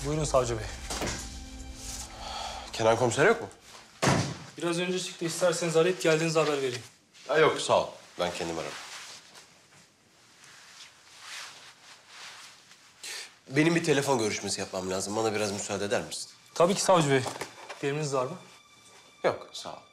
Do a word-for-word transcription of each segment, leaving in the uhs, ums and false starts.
Buyurun savcı bey. Kenan komiser yok mu? Biraz önce çıktı. İsterseniz arayıp geldiğinizi haber vereyim. Ha, yok sağ ol. Ben kendim ararım. Benim bir telefon görüşmesi yapmam lazım. Bana biraz müsaade eder misin? Tabii ki savcı bey. Bir emriniz var mı? Yok sağ ol.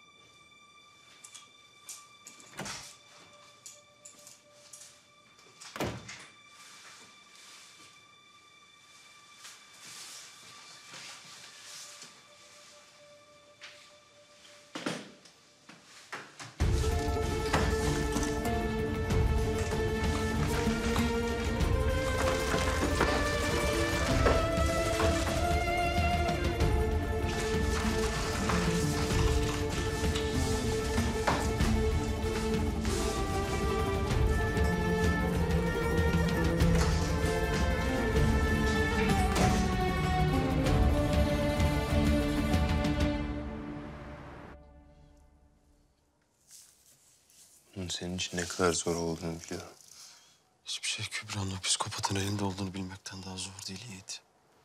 Senin için ne kadar zor olduğunu biliyorum. Hiçbir şey Kübra'nın o psikopatın elinde olduğunu bilmekten daha zor değil Yiğit.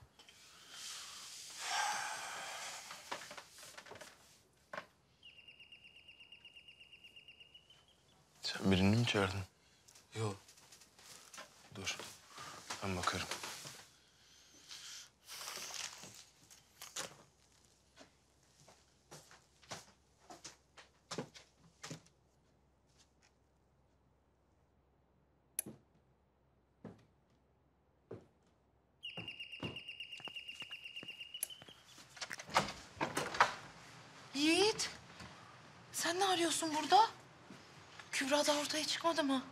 Sen birini mi çağırdın? Yok. Dur. Ben bakarım. Yiğit, sen ne arıyorsun burada? Kübra da ortaya çıkmadı mı?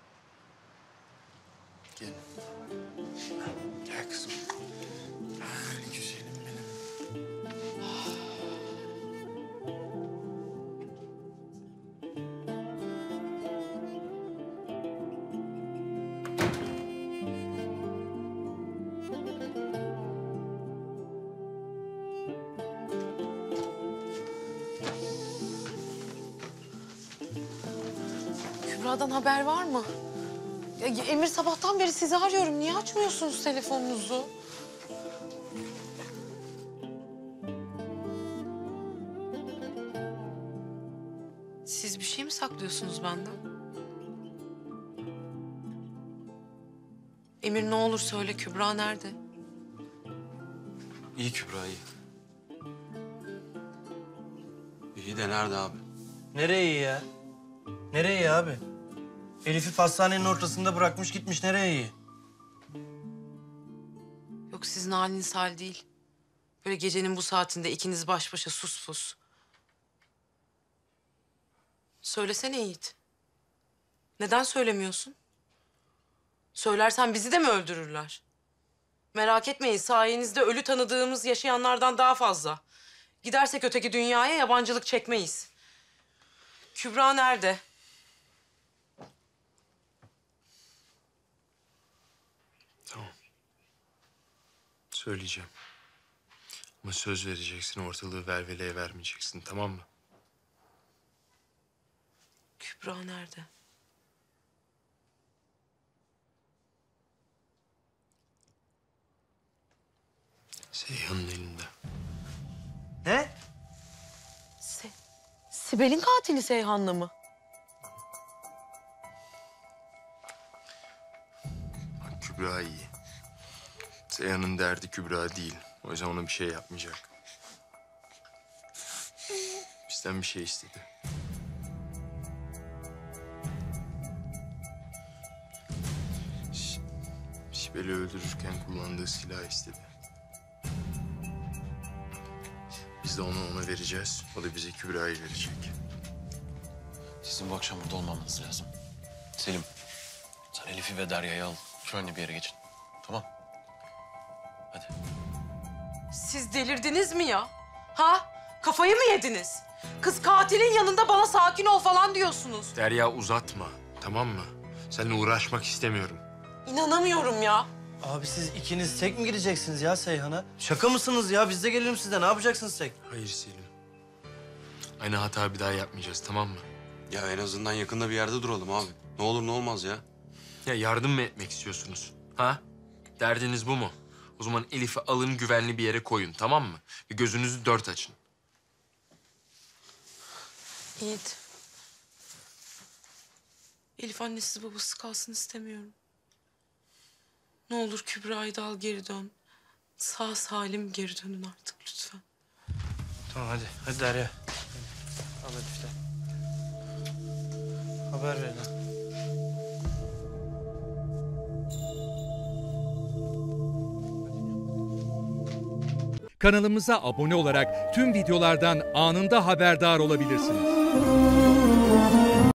Gel. Gel kızım. Ah, güzelim benim. Kübra'dan haber var mı? Ya, Emir sabahtan beri sizi arıyorum. Niye açmıyorsunuz telefonunuzu? Siz bir şey mi saklıyorsunuz benden? Emir ne olur söyle, Kübra nerede? İyi Kübra iyi. İyi de nerede abi? Nereye iyi ya? Nereye iyi abi? Elif'i pastanenin ortasında bırakmış gitmiş. Nereye iyi? Yok, sizin haliniz hal değil. Böyle gecenin bu saatinde ikiniz baş başa sus pus. Söylesene Yiğit. Neden söylemiyorsun? Söylersen bizi de mi öldürürler? Merak etmeyin, sayenizde ölü tanıdığımız yaşayanlardan daha fazla. Gidersek öteki dünyaya yabancılık çekmeyiz. Kübra nerede? Tamam. Söyleyeceğim. Ama söz vereceksin, ortalığı velveleye vermeyeceksin, tamam mı? Kübra nerede? Seyhan'ın elinde. Ne? Se Sibel'in katili Seyhan'la mı? Bak Kübra iyi. Seyhan'ın derdi Kübra değil. O yüzden ona bir şey yapmayacak. Bizden bir şey istedi. Ş- Sibel'i öldürürken kullandığı silah istedi. Biz de onu ona vereceğiz. O da bize Kübra'yı verecek. Sizin bu akşam burada olmamanız lazım. Selim, sen Elif'i ve Derya'yı al. Şöyle bir yere geçin. Tamam. Hadi. Siz delirdiniz mi ya? Ha? Kafayı mı yediniz? Kız katilin yanında bana sakin ol falan diyorsunuz. Derya uzatma, tamam mı? Seninle uğraşmak istemiyorum. İnanamıyorum ya. Abi siz ikiniz tek mi gideceksiniz ya Seyhan'a? Şaka mısınız ya? Biz de gelelim size. Ne yapacaksınız tek? Hayır Selim. Aynı hata bir daha yapmayacağız, tamam mı? Ya en azından yakında bir yerde duralım abi. Ne olur ne olmaz ya. Ya yardım mı etmek istiyorsunuz? Ha? Derdiniz bu mu? O zaman Elif'i alın güvenli bir yere koyun, tamam mı? Ve gözünüzü dört açın. Yiğit. Elif annesiz babası kalsın istemiyorum. Ne olur Kübra'yı da al geri dön. Sağ salim geri dönün artık lütfen. Tamam hadi. Hadi Derya. Al Elif'le. Haber ver lan. Kanalımıza abone olarak tüm videolardan anında haberdar olabilirsiniz.